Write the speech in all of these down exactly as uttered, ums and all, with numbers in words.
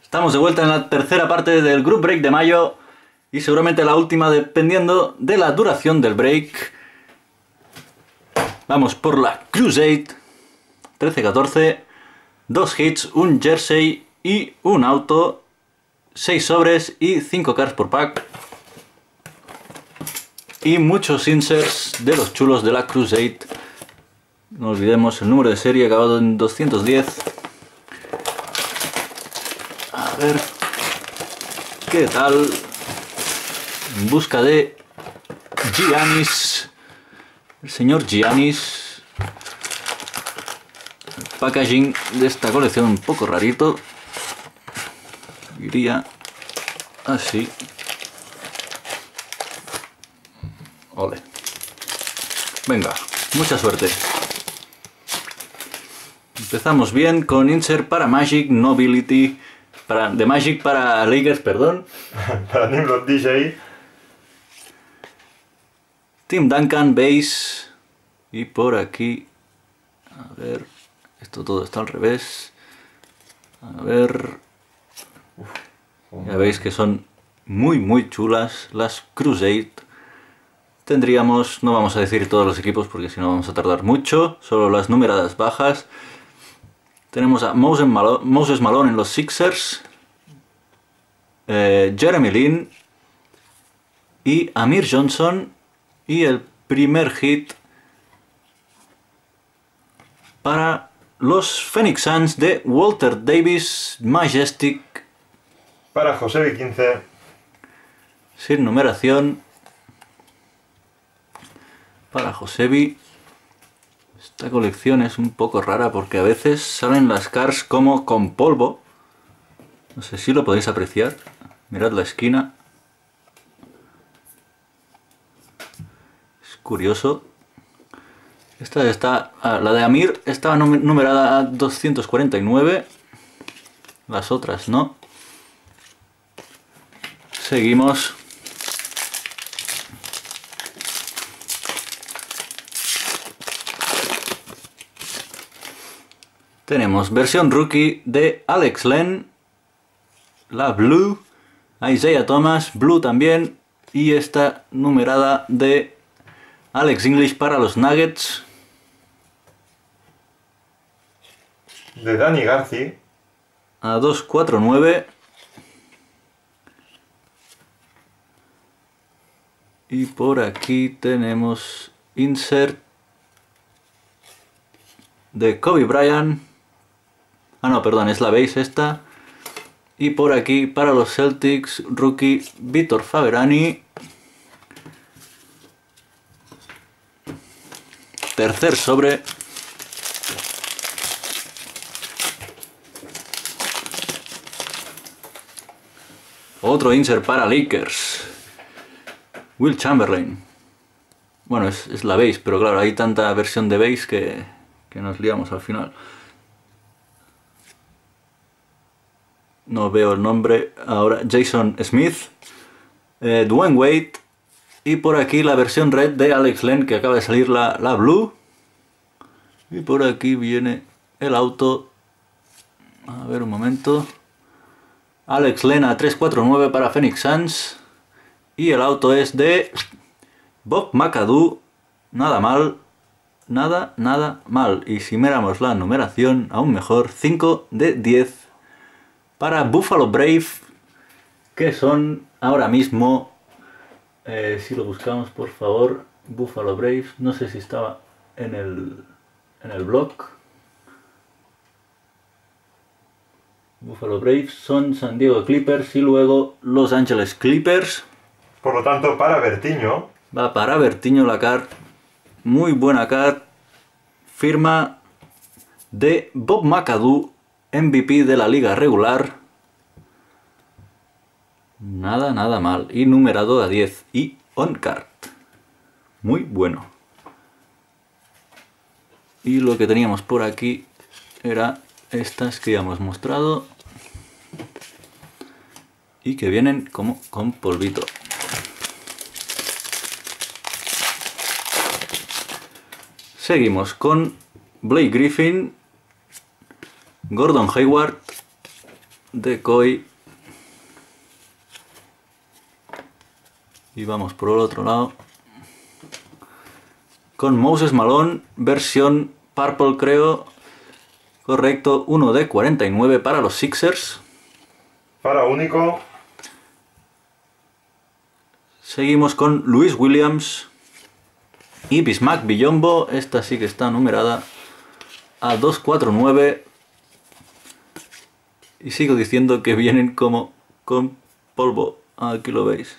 Estamos de vuelta en la tercera parte del Group Break de mayo y seguramente la última dependiendo de la duración del break. Vamos por la Crusade trece catorce, dos hits, un jersey y un auto, seis sobres y cinco cards por pack. Y muchos inserts de los chulos de la Crusade. No olvidemos el número de serie acabado en doscientos diez. A ver qué tal. En busca de Giannis. El señor Giannis. El packaging de esta colección un poco rarito. Iría así. Ole. Venga, mucha suerte. Empezamos bien con insert para Magic Nobility. Para, de Magic para Lakers, perdón. Para Nimrod D J. Tim Duncan, base. Y por aquí. A ver. Esto todo está al revés. A ver. Ya veis que son muy muy chulas las Crusade. Tendríamos, no vamos a decir todos los equipos porque si no vamos a tardar mucho, solo las numeradas bajas. Tenemos a Moses Malone, Moses Malone en los Sixers, eh, Jeremy Lin y Amir Johnson, y el primer hit para los Phoenix Suns de Walter Davis Majestic. Para Josebi quince. Sin numeración. Para Josebi. Esta colección es un poco rara porque a veces salen las cards como con polvo. No sé si lo podéis apreciar. Mirad la esquina. Es curioso. Esta está, ah, la de Amir estaba numerada a doscientos cuarenta y nueve. Las otras no. Seguimos. Tenemos versión rookie de Alex Len, la Blue, Isaiah Thomas, Blue también, y esta numerada de Alex English para los Nuggets. De Danny Garci. A doscientos cuarenta y nueve. Y por aquí tenemos insert de Kobe Bryant. Ah, no, perdón, es la base esta. Y por aquí, para los Celtics, rookie Vítor Faverani. Tercer sobre. Otro insert para Lakers. Will Chamberlain. Bueno, es, es la base, pero claro, hay tanta versión de base que, que nos liamos al final. No veo el nombre ahora. Jason Smith, eh, Dwayne Wade, y por aquí la versión red de Alex Len, que acaba de salir la, la blue. Y por aquí viene el auto. A ver un momento. Alex Len a trescientos cuarenta y nueve para Phoenix Suns. Y el auto es de Bob McAdoo. Nada mal. Nada, nada mal. Y si miramos la numeración, aún mejor. cinco de diez. Para Buffalo Brave, que son ahora mismo, eh, si lo buscamos por favor, Buffalo Brave, no sé si estaba en el, en el blog. Buffalo Braves son San Diego Clippers y luego Los Angeles Clippers. Por lo tanto, para Bertiño. Va para Bertiño la card, muy buena card, firma de Bob McAdoo, M V P de la liga regular. Nada, nada mal. Y numerado a diez. Y on card. Muy bueno. Y lo que teníamos por aquí era estas que ya hemos mostrado. Y que vienen como con polvito. Seguimos con Blake Griffin, Gordon Hayward, decoy. Y vamos por el otro lado. Con Moses Malone, versión Purple creo. Correcto, uno de cuarenta y nueve para los Sixers. Para único. Seguimos con Luis Williams y Bismack Biyombo. Esta sí que está numerada a doscientos cuarenta y nueve. Y sigo diciendo que vienen como con polvo. Aquí lo veis.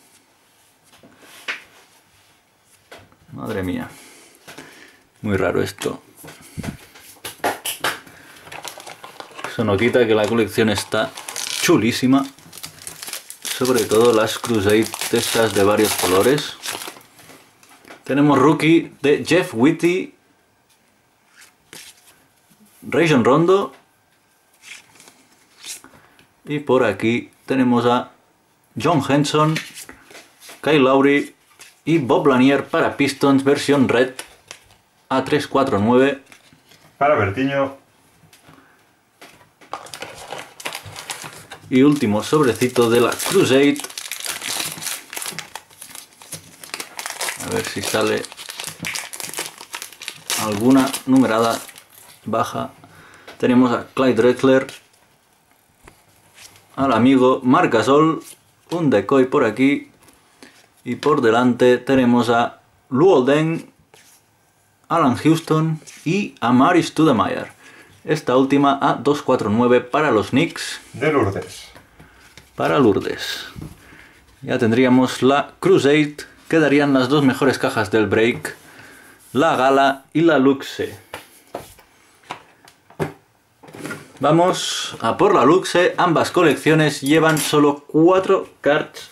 Madre mía. Muy raro esto. Eso no quita que la colección está chulísima. Sobre todo las Crusade estas de varios colores. Tenemos rookie de Jeff Whitty, Rajon Rondo. Y por aquí tenemos a John Henson, Kyle Lowry y Bob Lanier para Pistons versión red a trescientos cuarenta y nueve. Para Bertiño. Y último sobrecito de la Crusade. A ver si sale alguna numerada baja. Tenemos a Clyde Drexler, al amigo Marc Gasol, un decoy por aquí. Y por delante tenemos a Luol Deng, Alan Houston y a Amari Stoudemire. Esta última a doscientos cuarenta y nueve para los Knicks. De Lourdes. Para Lourdes. Ya tendríamos la Crusade. Quedarían las dos mejores cajas del break. La Gala y la Luxe. Vamos a por la Luxe. Ambas colecciones llevan solo cuatro cards.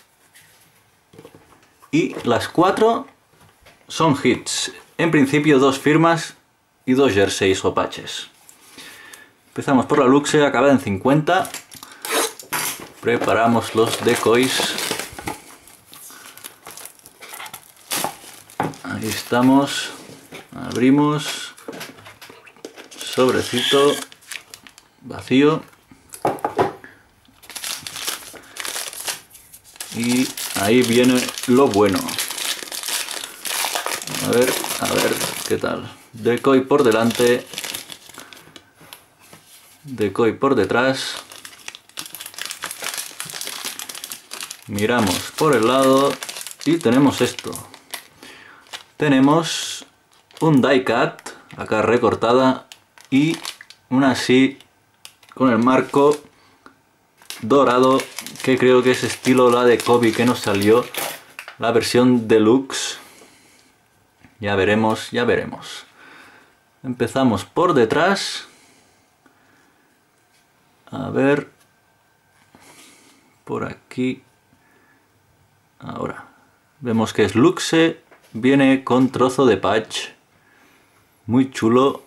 Y las cuatro son hits. En principio dos firmas y dos jerseys o patches. Empezamos por la Luxe, acabada en cincuenta. Preparamos los decoys. Ahí estamos. Abrimos. Sobrecito vacío. Y ahí viene lo bueno. A ver, a ver qué tal. Decoy por delante. Decoy por detrás. Miramos por el lado y tenemos esto. Tenemos un die cut, acá recortada, y una así con el marco dorado, que creo que es estilo la de Kobe que nos salió, la versión deluxe. Ya veremos, ya veremos. Empezamos por detrás. A ver, por aquí. Ahora, vemos que es Luxe, viene con trozo de patch, muy chulo,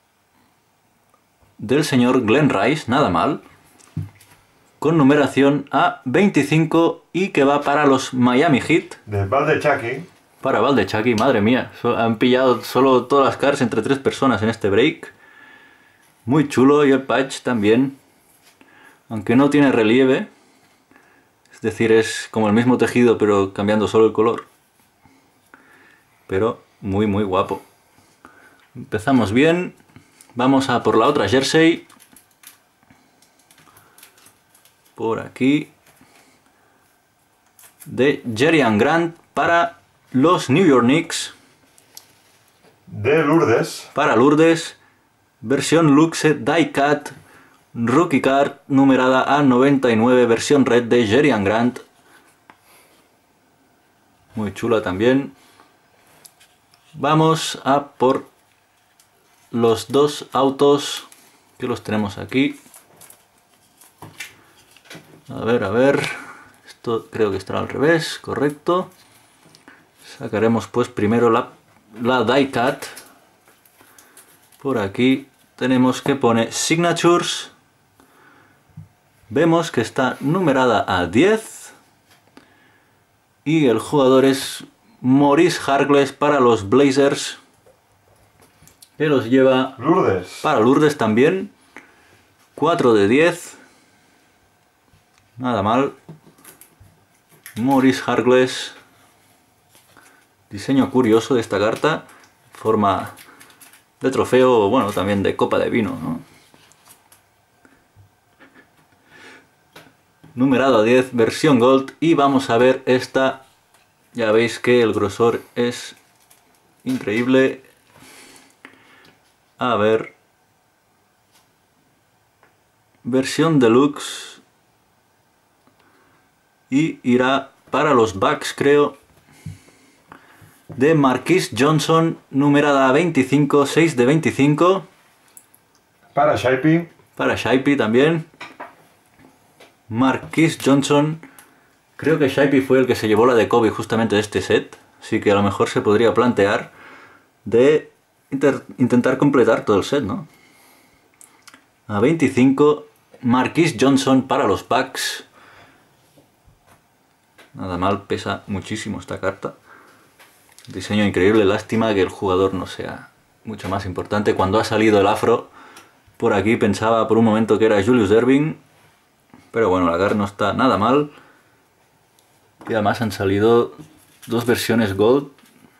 del señor Glenn Rice, nada mal, con numeración a veinticinco y que va para los Miami Heat. De Baldechaki. Para Baldechaki, madre mía, so, han pillado solo todas las cards entre tres personas en este break. Muy chulo, y el patch también, aunque no tiene relieve. Es decir, es como el mismo tejido pero cambiando solo el color. Pero muy muy guapo. Empezamos bien. Vamos a por la otra jersey. Por aquí. De Jerian Grant para los New York Knicks. De Lourdes. Para Lourdes. Versión Luxe Die Cut. Rookie card numerada a noventa y nueve, versión red de Jerian Grant. Muy chula también. Vamos a por los dos autos que los tenemos aquí. A ver, a ver. Esto creo que estará al revés, correcto. Sacaremos pues primero la, la die cut. Por aquí tenemos que pone Signatures. Vemos que está numerada a diez. Y el jugador es Maurice Harkless para los Blazers. Que los lleva Lourdes. para Lourdes también. cuatro de diez. Nada mal. Maurice Harkless. Diseño curioso de esta carta. Forma de trofeo, o bueno, también de copa de vino, ¿no? Numerado a diez, versión Gold. Y vamos a ver esta. Ya veis que el grosor es increíble. A ver. Versión Deluxe. Y irá para los Bucks, creo. De Marquise Johnson, numerada a veinticinco, seis de veinticinco. Para Shipey. Para Shipey también. Marquise Johnson. Creo que Shipey fue el que se llevó la de Kobe justamente de este set. Así que a lo mejor se podría plantear de intentar completar todo el set, ¿no? A veinticinco. Marquise Johnson para los Bucks. Nada mal, pesa muchísimo esta carta. Diseño increíble, lástima que el jugador no sea mucho más importante. Cuando ha salido el afro por aquí pensaba por un momento que era Julius Erving. Pero bueno, la carta no está nada mal. Y además han salido dos versiones Gold.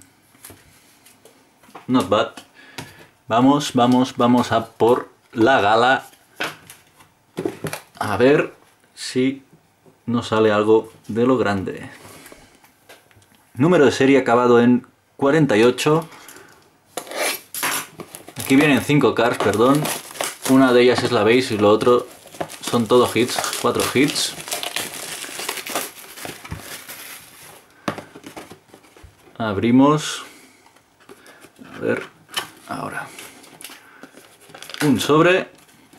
Not bad. Vamos, vamos, vamos a por la gala. A ver si nos sale algo de lo grande. Número de serie acabado en cuarenta y ocho. Aquí vienen cinco cards, perdón. Una de ellas es la base y lo otro son todos hits, cuatro hits. Abrimos. A ver, ahora. Un sobre.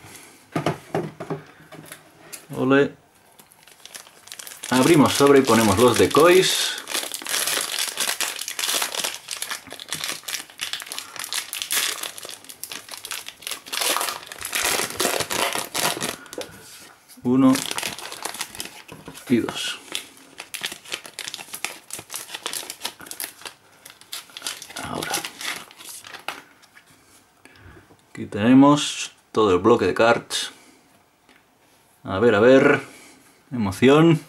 Ole. Abrimos sobre y ponemos los decoys. Uno y dos. Ahora. Aquí tenemos todo el bloque de cards. A ver, a ver. Emoción.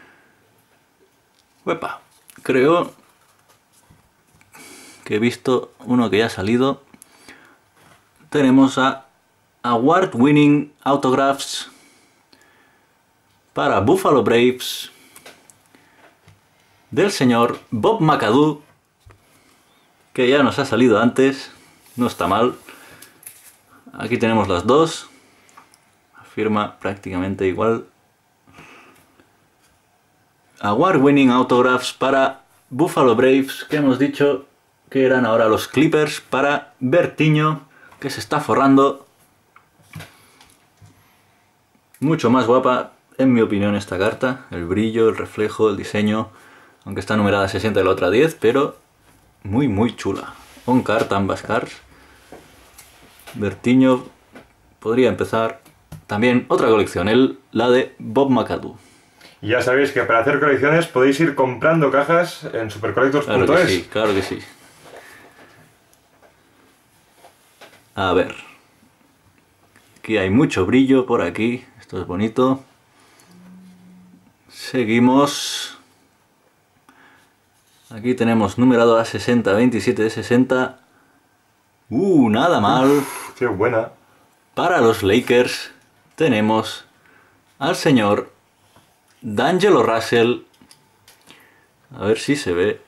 Uepa. Creo que he visto uno que ya ha salido. Tenemos a Award Winning Autographs para Buffalo Braves del señor Bob McAdoo, que ya nos ha salido antes, no está mal. Aquí tenemos las dos, firma prácticamente igual. Award Winning Autographs para Buffalo Braves, que hemos dicho que eran ahora los Clippers, para Bertiño, que se está forrando. Mucho más guapa, en mi opinión, esta carta. El brillo, el reflejo, el diseño. Aunque está numerada a sesenta y la otra a diez, pero muy muy chula. On card, ambas cards. Bertiño podría empezar. También otra colección, el, la de Bob McAdoo. Y ya sabéis que para hacer colecciones podéis ir comprando cajas en supercollectors punto es. Claro que sí, claro que sí. A ver. Aquí hay mucho brillo por aquí. Esto es bonito. Seguimos. Aquí tenemos numerado a sesenta, veintisiete de sesenta. Uh, nada mal. Uf, qué buena. Para los Lakers tenemos al señor D'Angelo Russell. A ver si se ve.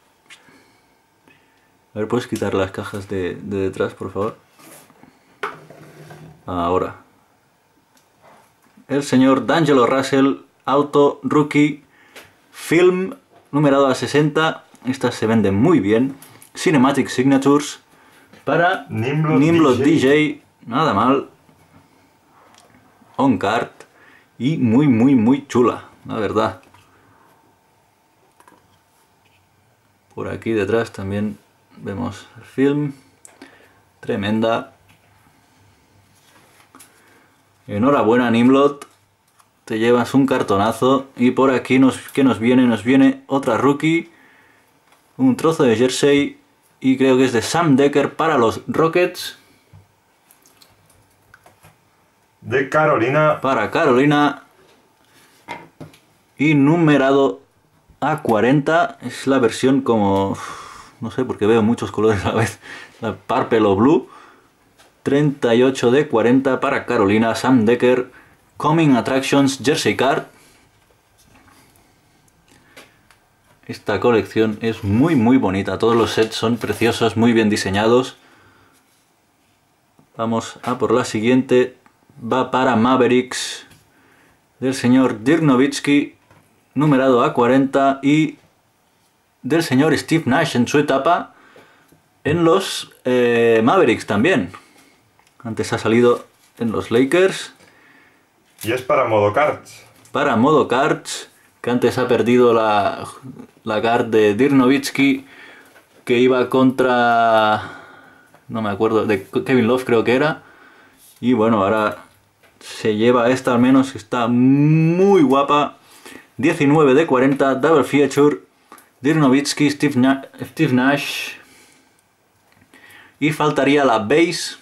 A ver, ¿puedes quitar las cajas de, de detrás, por favor? Ahora. El señor D'Angelo Russell, Auto Rookie Film, numerado a sesenta. Estas se venden muy bien. Cinematic Signatures para Nimblot, Nimblot D D J. J. Nada mal. On card. Y muy, muy, muy chula, la verdad. Por aquí detrás también vemos el film. Tremenda. Enhorabuena, Nimblot. Te llevas un cartonazo. Y por aquí, nos, ¿qué nos viene? Nos viene otra rookie. Un trozo de jersey. Y creo que es de Sam Dekker para los Rockets. De Carolina. Para Carolina. y numerado a cuarenta. Es la versión como... no sé, porque veo muchos colores a la vez. La Purple o Blue. treinta y ocho de cuarenta para Carolina. Sam Decker. Coming Attractions Jersey Card. Esta colección es muy muy bonita. Todos los sets son preciosos, muy bien diseñados. Vamos a por la siguiente. Va para Mavericks del señor Dirk Nowitzki, numerado a cuarenta, y del señor Steve Nash en su etapa en los eh, Mavericks también. Antes ha salido en los Lakers. Y es para modo cards. Para modo cards, que antes ha perdido la, la card de Dirk Nowitzki, que iba contra... no me acuerdo, de Kevin Love creo que era. Y bueno, ahora se lleva esta al menos, que está muy guapa. diecinueve de cuarenta, Double Feature, Dirk Nowitzki, Steve, Na Steve Nash. Y faltaría la base,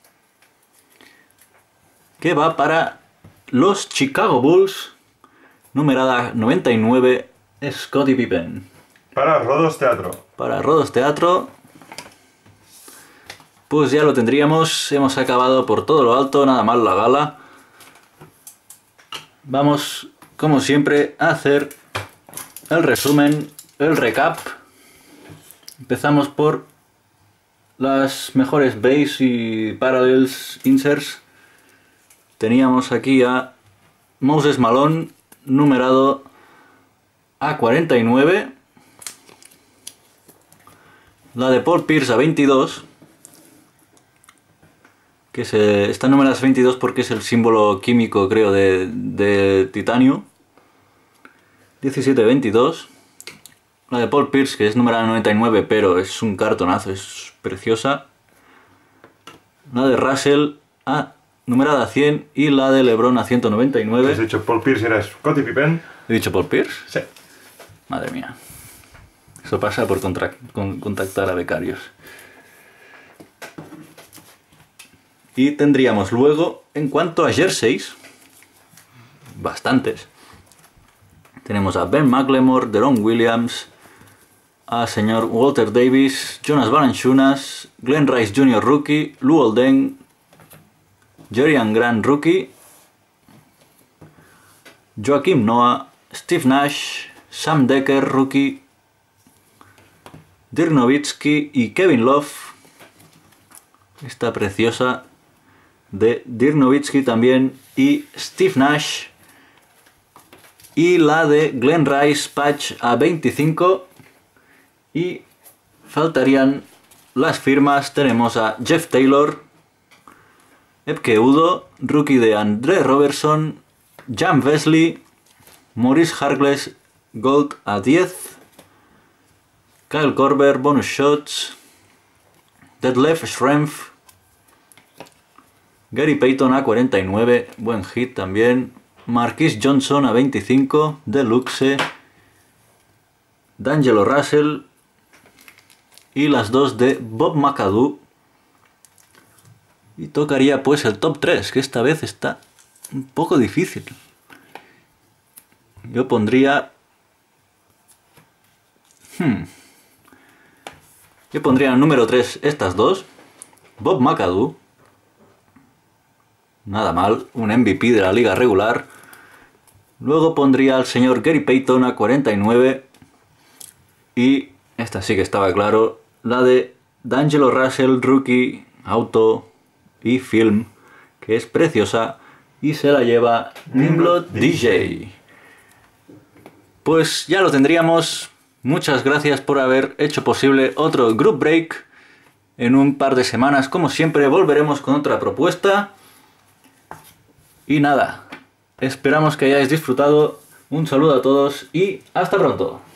que va para los Chicago Bulls, numerada noventa y nueve, Scottie Pippen. Para Rodos Teatro. Para Rodos Teatro. Pues ya lo tendríamos, hemos acabado por todo lo alto, nada más la gala. Vamos, como siempre, a hacer el resumen, el recap. Empezamos por las mejores base y parallels inserts. Teníamos aquí a Moses Malone, numerado a cuarenta y nueve. La de Paul Pierce a veintidós. Que se, está numerada a veintidós porque es el símbolo químico, creo, de, de titanio. diecisiete veintidós. La de Paul Pierce, que es numerada a noventa y nueve, pero es un cartonazo, es preciosa. La de Russell a numerada a cien y la de LeBron a ciento noventa y nueve. ¿Has dicho Paul Pierce era Scottie Pippen? ¿He dicho Paul Pierce? Sí. Madre mía. Eso pasa por contra, con, contactar a becarios. Y tendríamos luego, en cuanto a jerseys, bastantes. Tenemos a Ben McLemore, Deron Williams, a señor Walter Davis, Jonas Valanciunas, Glenn Rice junior Rookie, Luol Deng, Jerian Grant Rookie, Joakim Noah, Steve Nash, Sam Decker Rookie, Dirk Nowitzki y Kevin Love. Esta preciosa de Dirk Nowitzki también y Steve Nash. Y la de Glenn Rice Patch a veinticinco. Y faltarían las firmas. Tenemos a Jeff Taylor, Epke Udo, rookie de Andre Robertson, Jan Vesley, Maurice Harkless Gold a diez, Kyle Korver bonus shots, Detlef Schrempf, Gary Payton a cuarenta y nueve, buen hit también, Marquise Johnson a veinticinco, Deluxe, D'Angelo Russell y las dos de Bob McAdoo. Y tocaría pues el top tres, que esta vez está un poco difícil. Yo pondría... Hmm. Yo pondría en el número tres estas dos. Bob McAdoo. Nada mal, un M V P de la liga regular. Luego pondría al señor Gary Payton a cuarenta y nueve. Y esta sí que estaba claro, la de D'Angelo Russell, rookie, auto y film, que es preciosa y se la lleva Nimblot D J. Pues ya lo tendríamos. Muchas gracias por haber hecho posible otro Group Break. En un par de semanas, como siempre, volveremos con otra propuesta. Y nada, esperamos que hayáis disfrutado. Un saludo a todos y hasta pronto.